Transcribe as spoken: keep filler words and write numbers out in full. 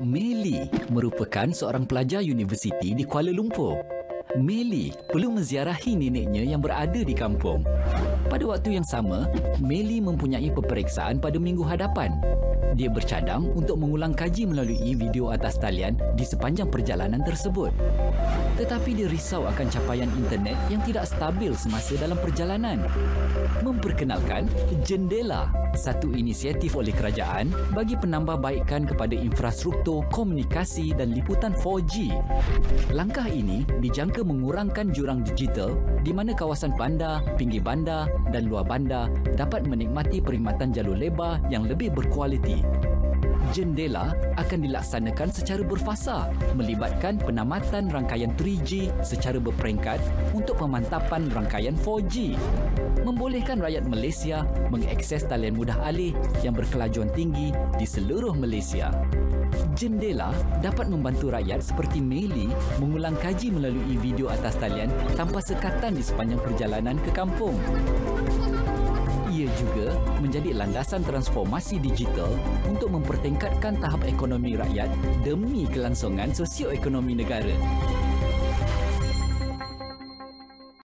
Meli merupakan seorang pelajar universiti di Kuala Lumpur. Meli perlu menziarahi neneknya yang berada di kampung. Pada waktu yang sama, Meli mempunyai peperiksaan pada minggu hadapan. Dia bercadang untuk mengulang kaji melalui video atas talian di sepanjang perjalanan tersebut. Tetapi dia risau akan capaian internet yang tidak stabil semasa dalam perjalanan. Memperkenalkan Jendela, satu inisiatif oleh kerajaan bagi penambahbaikan kepada infrastruktur komunikasi dan liputan empat G. Langkah ini dijangka mengurangkan jurang digital di mana kawasan bandar, pinggir bandar dan luar bandar dapat menikmati perkhidmatan jalur lebar yang lebih berkualiti. Jendela akan dilaksanakan secara berfasa melibatkan penamatan rangkaian tiga G secara berperingkat untuk pemantapan rangkaian empat G. Membolehkan rakyat Malaysia mengakses talian mudah alih yang berkelajuan tinggi di seluruh Malaysia. Jendela dapat membantu rakyat seperti Meli mengulang kaji melalui video atas talian tanpa sekatan di sepanjang perjalanan ke kampung. Ia juga menjadi landasan transformasi digital untuk mempertingkatkan tahap ekonomi rakyat demi kelangsungan sosioekonomi negara.